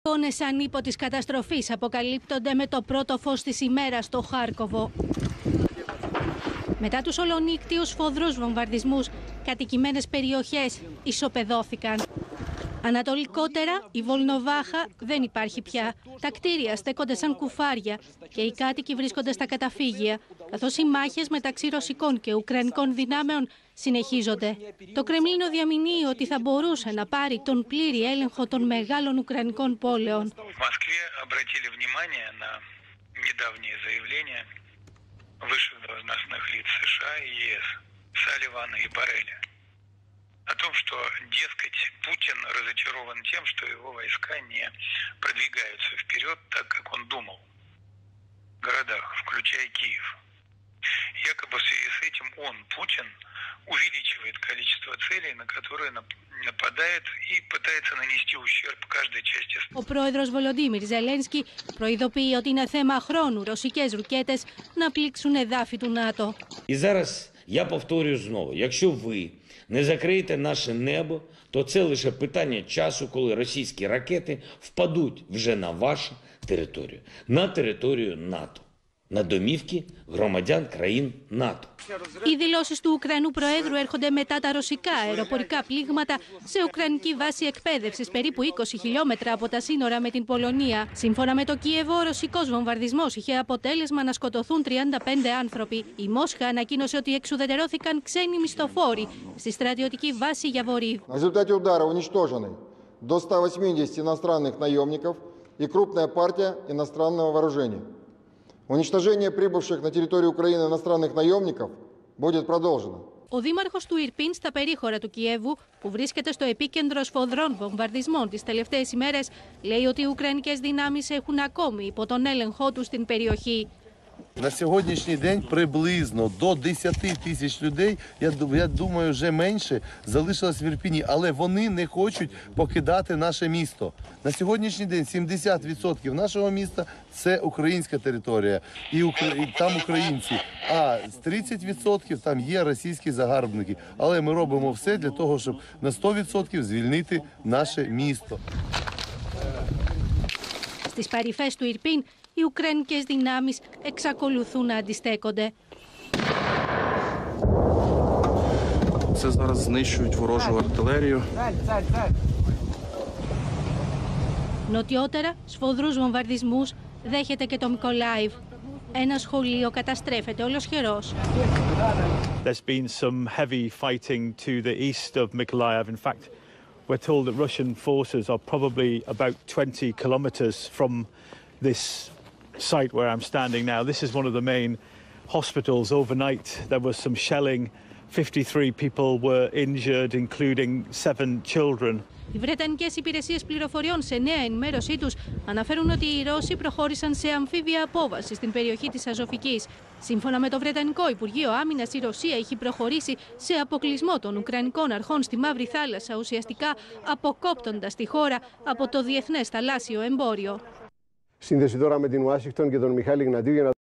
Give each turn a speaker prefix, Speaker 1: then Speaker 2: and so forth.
Speaker 1: εικόνες ανίποτης καταστροφής αποκαλύπτονται με το πρώτο φως της ημέρας στο Χάρκοβο. Μετά τους ολονύκτιους σφοδρούς βομβαρδισμούς, κατοικημένες περιοχές ισοπεδώθηκαν. Ανατολικότερα, η Βολνοβάχα δεν υπάρχει πια. Τα κτίρια στέκονται σαν κουφάρια και οι κάτοικοι βρίσκονται στα καταφύγια, καθώς οι μάχες μεταξύ ρωσικών και ουκρανικών δυνάμεων συνεχίζονται. Το Κρεμλίνο διαμηνύει ότι θα μπορούσε να πάρει τον πλήρη έλεγχο των μεγάλων ουκρανικών πόλεων.
Speaker 2: О том, что, дескать, Путин разочарован тем, что его войска не продвигаются вперед так, как он думал, в городах, включая Киев. Якобы в связи с этим он, Путин, увеличивает количество целей, на которые нападает и пытается нанести ущерб каждой части.
Speaker 1: Ο πρόεδρος Βολοντίμιρ Ζελένσκι προειδοποιεί ότι είναι θέμα χρόνου ρωσικές ρουκέτες να πλήξουν εδάφη του ΝΑΤΟ.
Speaker 3: І зараз я повторюю знову, якщо ви не закриєте наше небо, то це лише питання часу, коли російські ракети впадуть вже на вашу територію, на територію НАТО, на домівки громадян країн НАТО.
Speaker 1: Οι δηλώσεις του Ουκρανού Προέδρου έρχονται μετά τα ρωσικά αεροπορικά πλήγματα σε ουκρανική βάση εκπαίδευσης περίπου 20 χιλιόμετρα από τα σύνορα με την Πολωνία. Σύμφωνα με το Κίεβο, ο ρωσικός βομβαρδισμός είχε αποτέλεσμα να σκοτωθούν 35 άνθρωποι. Η Μόσχα ανακοίνωσε ότι εξουδετερώθηκαν ξένοι μισθοφόροι στη στρατιωτική βάση Γιαβορίδ.
Speaker 4: В результате удара уничтожены до 180 иностранных наемников и крупная партия иностранного вооружения. Уничтожение прибывших на территорию Украины иностранных наемников будет продолжено.
Speaker 1: Ο δήμαρχος του Ιρπίν στα περίχωρα του Κιέβου, που βρίσκεται στο επίκεντρο σφοδρών βομβαρδισμών τις τελευταίες ημέρες, λέει ότι οι ουκρανικές δυνάμεις έχουν ακόμη υπό τον έλεγχό τους την περιοχή.
Speaker 5: На сьогоднішній день приблизно до 10 тисяч людей, я думаю, вже менше, залишилось в Ірпіні, але вони не хочуть покидати наше місто. На сьогоднішній день 70% нашого міста – це українська територія, і там українці, а з 30% там є російські загарбники. Але ми робимо все для того, щоб на 100% звільнити наше місто.
Speaker 1: Στις παρυφές του Ιρπίν, οι ουκρανικές δυνάμεις εξακολουθούν να αντιστέκονται.
Speaker 6: Це зараз знищують ворожу артилерію.
Speaker 1: Νοτιότερα, σφοδρούς βομβαρδισμούς δέχεται και το Μικολάιβ. Ένα σχολείο καταστρέφεται ολοσχερός.
Speaker 7: There's been some heavy fighting to the east of Mykolaiv. In fact, we're told that Russian forces are probably about 20 kilometers from this site where I'm standing now. This is one of the main hospitals. Overnight there was some shelling. 53 people were injured, including 7 children.
Speaker 1: Οι Βρετανικές υπηρεσίες πληροφοριών σε νέα ενημέρωσή τους αναφέρουν ότι οι Ρώσοι προχώρησαν σε αμφίβια απόβαση στην περιοχή της Αζωφικής. Σύμφωνα με το Βρετανικό Υπουργείο Άμυνας, η Ρωσία έχει προχωρήσει σε αποκλεισμό των Ουκρανικών αρχών στη Μαύρη Θάλασσα, ουσιαστικά αποκόπτοντας τη χώρα από το διεθνές θαλάσσιο εμπόριο.
Speaker 8: Σύνδεση τώρα με την Ουάσιγκτον και τον Μιχάλη Γνατίου για να